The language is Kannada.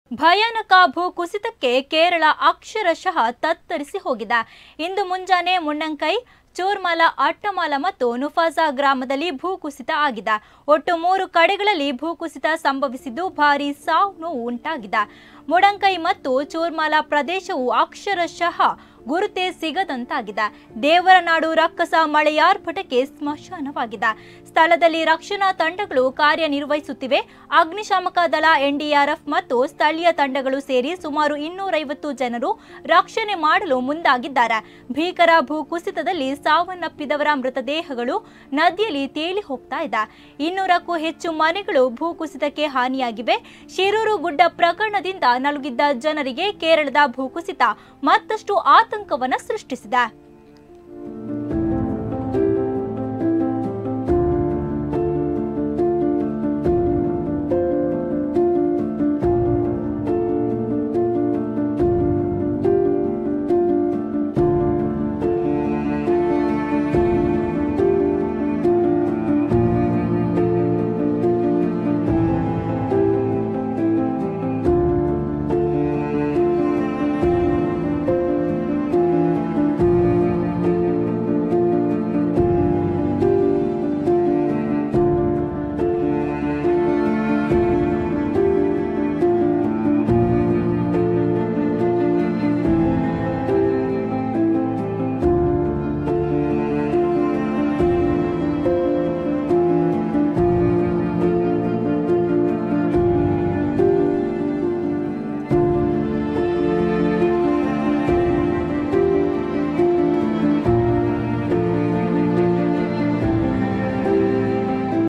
ಭಯಾನಕ ಭೂಕುಸಿತಕ್ಕೆ ಕೇರಳ ಅಕ್ಷರಶಃ ತತ್ತರಿಸಿ ಹೋಗಿದೆ. ಇಂದು ಮುಂಜಾನೆ ಮುಣ್ಣಂಕೈ, ಚೋರ್ಮಾಲ, ಅಟ್ಟಮಾಲ ಮತ್ತು ನುಫಾಜಾ ಗ್ರಾಮದಲ್ಲಿ ಭೂಕುಸಿತ ಆಗಿದೆ. ಒಟ್ಟು 3 ಕಡೆಗಳಲ್ಲಿ ಭೂಕುಸಿತ ಸಂಭವಿಸಿದ್ದು ಭಾರೀ ಸಾವು ನೋವು ಉಂಟಾಗಿದೆ. ಮುಡಂಕೈ ಮತ್ತು ಚೋರ್ಮಾಲ ಪ್ರದೇಶವು ಅಕ್ಷರಶಃ ಗುರುತೇ ಸಿಗದಂತಾಗಿದೆ. ದೇವರ ನಾಡು ರಕ್ಕಸ ಮಳೆಯಾರ್ಭಟಕ್ಕೆ ಸ್ಮಶಾನವಾಗಿದೆ. ಸ್ಥಳದಲ್ಲಿ ರಕ್ಷಣಾ ತಂಡಗಳು ಕಾರ್ಯನಿರ್ವಹಿಸುತ್ತಿವೆ. ಅಗ್ನಿಶಾಮಕ ದಳ, ಎನ್ಡಿಆರ್ಎಫ್ ಮತ್ತು ಸ್ಥಳೀಯ ತಂಡಗಳು ಸೇರಿ ಸುಮಾರು 250 ಜನರು ರಕ್ಷಣೆ ಮಾಡಲು ಮುಂದಾಗಿದ್ದಾರೆ. ಭೀಕರ ಭೂಕುಸಿತದಲ್ಲಿ ಸಾವನ್ನಪ್ಪಿದವರ ಮೃತದೇಹಗಳು ನದಿಯಲ್ಲಿ ತೇಲಿ ಹೋಗ್ತಾ ಇದೆ. 200ಕ್ಕೂ ಹೆಚ್ಚು ಮನೆಗಳು ಭೂಕುಸಿತಕ್ಕೆ ಹಾನಿಯಾಗಿವೆ. ಶಿರೂರು ಗುಡ್ಡ ಪ್ರಕರಣದಿಂದ ನಲುಗಿದ್ದ ಜನರಿಗೆ ಕೇರಳದ ಭೂಕುಸಿತ ಮತ್ತಷ್ಟು ಆತಂಕವನ್ನು ಸೃಷ್ಟಿಸಿದೆ.